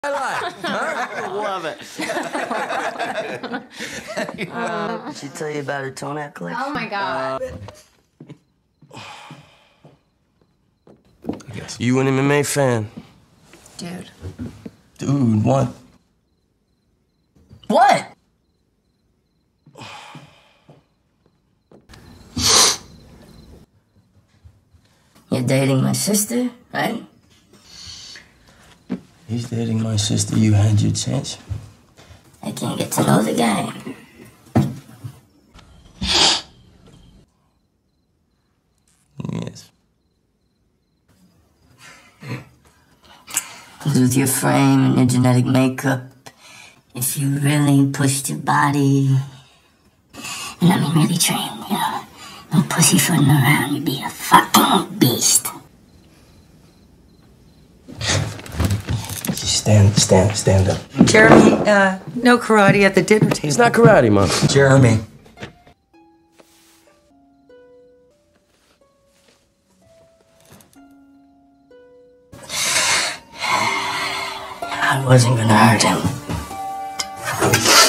I like, huh? Love it. Did she tell you about her toenail collection? Oh my god. You an MMA fan? Dude. Dude, what? What? You're dating my sister, right? He's dating my sister. You had your chance. I can't get to know the guy. Yes. With your frame and your genetic makeup, if you really pushed your body, and I mean really trained, you know, no pussyfooting around, you'd be a fucking beast. Stand up. Jeremy, no karate at the dinner table. It's not karate, Mom. Jeremy. I wasn't gonna hurt him.